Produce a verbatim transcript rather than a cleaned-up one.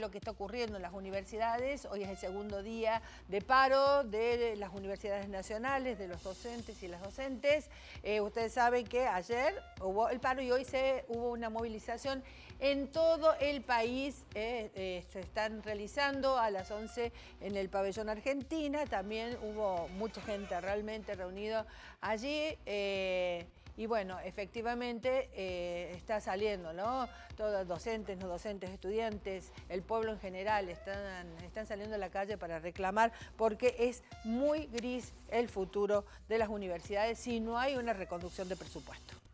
Lo que está ocurriendo en las universidades, hoy es el segundo día de paro de las universidades nacionales, de los docentes y las docentes. Eh, ustedes saben que ayer hubo el paro y hoy se, hubo una movilización en todo el país. Eh, eh, se están realizando a las once en el pabellón Argentina. También hubo mucha gente realmente reunida allí. Eh, Y bueno, efectivamente eh, está saliendo, ¿no? Todos docentes, no docentes, estudiantes, el pueblo en general están, están saliendo a la calle para reclamar porque es muy gris el futuro de las universidades si no hay una reconducción de presupuesto.